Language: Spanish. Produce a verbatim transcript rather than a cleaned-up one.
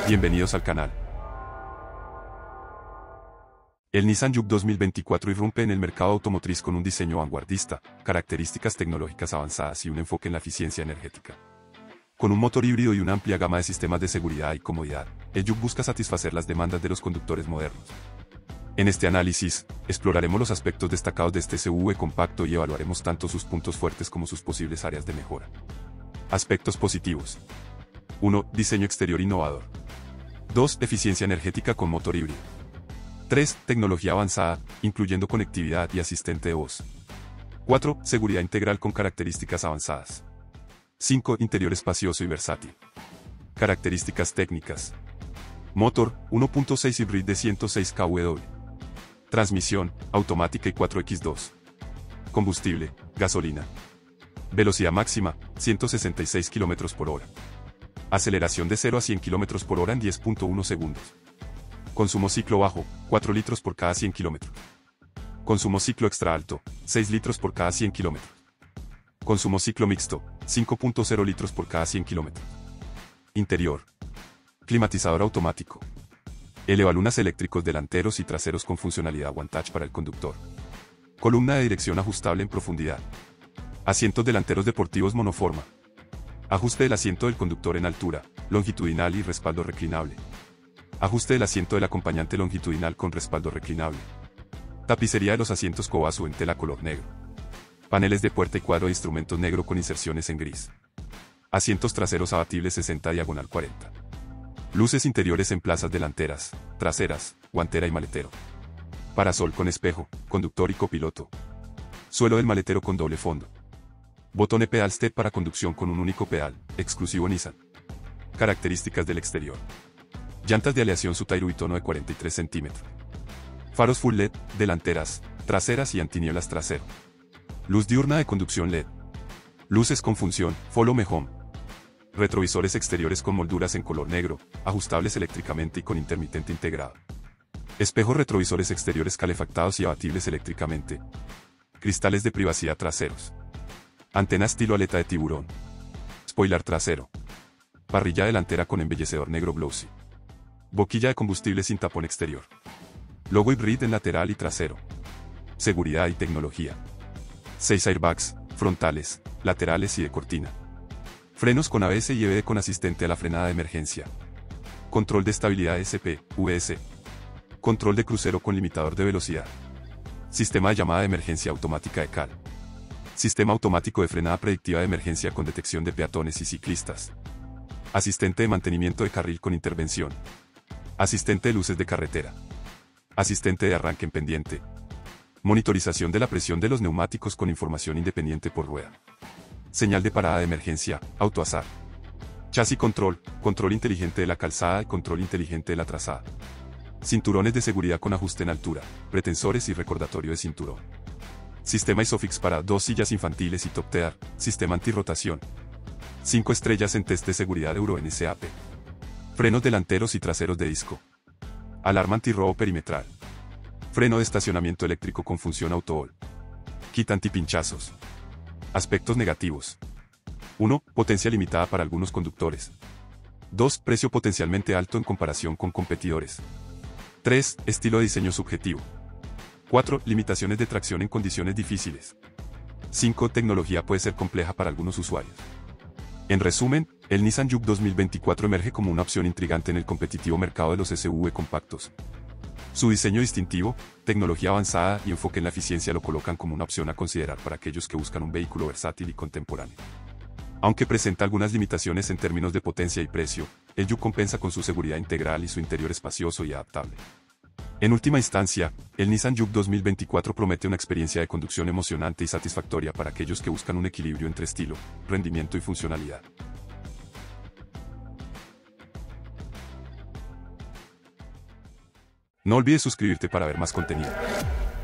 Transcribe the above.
Bienvenidos al canal. El Nissan Juke dos mil veinticuatro irrumpe en el mercado automotriz con un diseño vanguardista, características tecnológicas avanzadas y un enfoque en la eficiencia energética. Con un motor híbrido y una amplia gama de sistemas de seguridad y comodidad, el Juke busca satisfacer las demandas de los conductores modernos. En este análisis, exploraremos los aspectos destacados de este S U V compacto y evaluaremos tanto sus puntos fuertes como sus posibles áreas de mejora. Aspectos positivos. uno. Diseño exterior innovador. dos. Eficiencia energética con motor híbrido. tres. Tecnología avanzada, incluyendo conectividad y asistente de voz. cuatro. Seguridad integral con características avanzadas. cinco. Interior espacioso y versátil. Características técnicas. Motor, uno punto seis híbrido de ciento seis kilowatts. Transmisión, automática y cuatro por dos. Combustible, gasolina. Velocidad máxima, ciento sesenta y seis kilómetros por hora. Aceleración de cero a cien kilómetros por hora en diez punto uno segundos. Consumo ciclo bajo, cuatro litros por cada cien kilómetros. Consumo ciclo extra alto, seis litros por cada cien kilómetros. Consumo ciclo mixto, cinco punto cero litros por cada cien kilómetros. Interior. Climatizador automático. Elevalunas eléctricos delanteros y traseros con funcionalidad One Touch para el conductor. Columna de dirección ajustable en profundidad. Asientos delanteros deportivos monoforma. Ajuste del asiento del conductor en altura, longitudinal y respaldo reclinable. Ajuste del asiento del acompañante longitudinal con respaldo reclinable. Tapicería de los asientos Kobasu en tela color negro. Paneles de puerta y cuadro de instrumentos negro con inserciones en gris. Asientos traseros abatibles sesenta diagonal cuarenta. Luces interiores en plazas delanteras, traseras, guantera y maletero. Parasol con espejo, conductor y copiloto. Suelo del maletero con doble fondo. Botón de pedal step para conducción con un único pedal, exclusivo Nissan. Características del exterior. Llantas de aleación Subaru bitono de cuarenta y tres centímetros. Faros full L E D, delanteras, traseras y antinieblas trasero. Luz diurna de conducción L E D. Luces con función, Follow Me Home. Retrovisores exteriores con molduras en color negro, ajustables eléctricamente y con intermitente integrado. Espejos retrovisores exteriores calefactados y abatibles eléctricamente. Cristales de privacidad traseros. Antena estilo aleta de tiburón. Spoiler trasero. Parrilla delantera con embellecedor negro glossy. Boquilla de combustible sin tapón exterior. Logo híbrido en lateral y trasero. Seguridad y tecnología. seis airbags, frontales, laterales y de cortina. Frenos con A B S y E B D con asistente a la frenada de emergencia. Control de estabilidad S P, U S. Control de crucero con limitador de velocidad. Sistema de llamada de emergencia automática de C A L. Sistema automático de frenada predictiva de emergencia con detección de peatones y ciclistas. Asistente de mantenimiento de carril con intervención. Asistente de luces de carretera. Asistente de arranque en pendiente. Monitorización de la presión de los neumáticos con información independiente por rueda. Señal de parada de emergencia, autoazar. Chasis control, control inteligente de la calzada y control inteligente de la trazada. Cinturones de seguridad con ajuste en altura, pretensores y recordatorio de cinturón. Sistema ISOFIX para dos sillas infantiles y Top Tear, sistema antirrotación. cinco estrellas en test de seguridad Euro N C A P. Frenos delanteros y traseros de disco. Alarma antirrobo perimetral. Freno de estacionamiento eléctrico con función auto-hold. Kit antipinchazos. Aspectos negativos. uno. Potencia limitada para algunos conductores. dos. Precio potencialmente alto en comparación con competidores. tres. Estilo de diseño subjetivo. cuatro. Limitaciones de tracción en condiciones difíciles. cinco. Tecnología puede ser compleja para algunos usuarios. En resumen, el Nissan Juke dos mil veinticuatro emerge como una opción intrigante en el competitivo mercado de los S U V compactos. Su diseño distintivo, tecnología avanzada y enfoque en la eficiencia lo colocan como una opción a considerar para aquellos que buscan un vehículo versátil y contemporáneo. Aunque presenta algunas limitaciones en términos de potencia y precio, el Juke compensa con su seguridad integral y su interior espacioso y adaptable. En última instancia, el Nissan Juke dos mil veinticuatro promete una experiencia de conducción emocionante y satisfactoria para aquellos que buscan un equilibrio entre estilo, rendimiento y funcionalidad. No olvides suscribirte para ver más contenido.